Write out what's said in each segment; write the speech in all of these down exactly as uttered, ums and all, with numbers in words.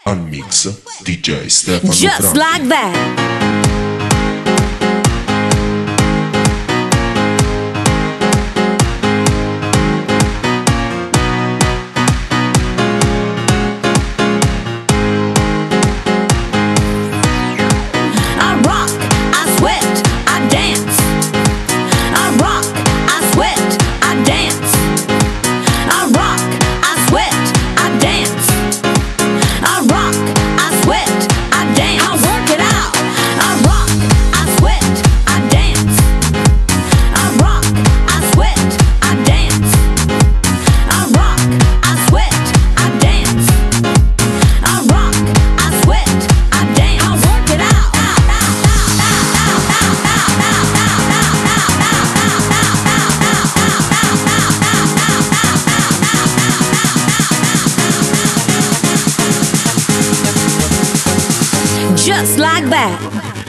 On mix D J Stefano Just Franchi. like that. Just like that.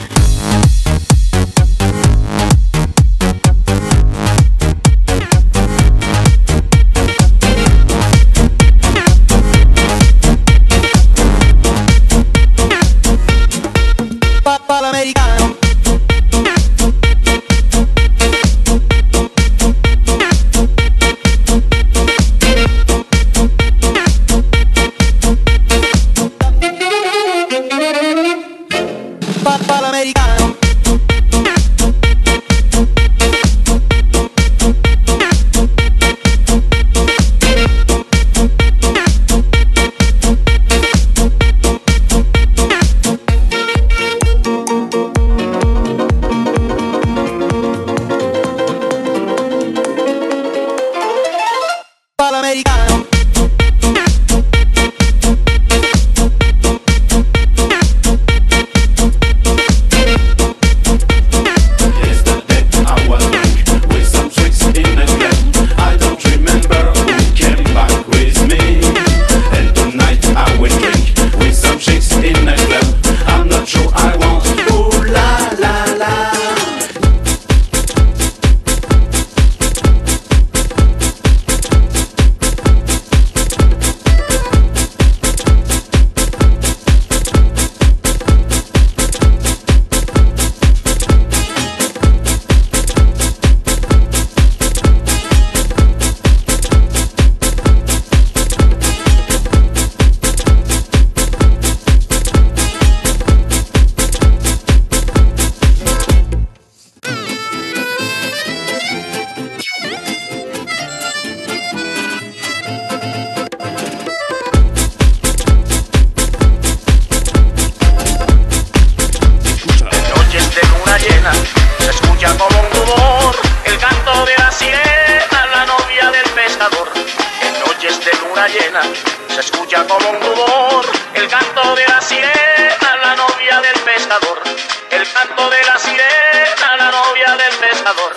Se escucha como un rumor el canto de la sirena, la novia del pescador. En noches de luna llena se escucha como un rumor el canto de la sirena, la novia del pescador. El canto de la sirena, la novia del pescador.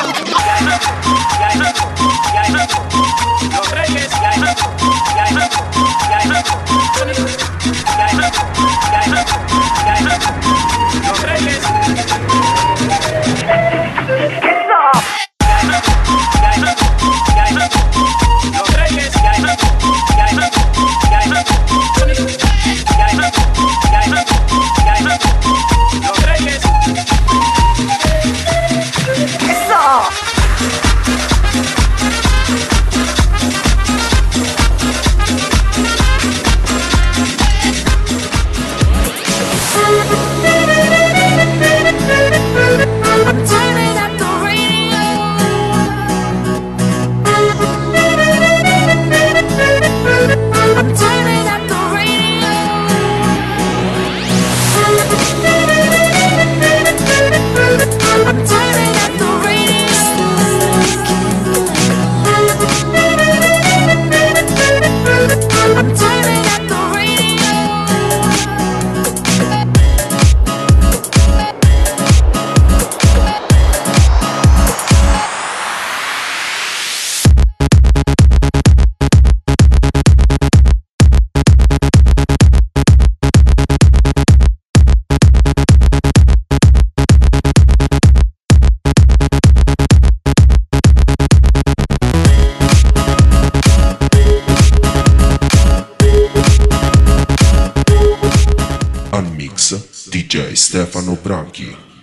Los reyes, los reyes. Eso. D J Stefano Branchi.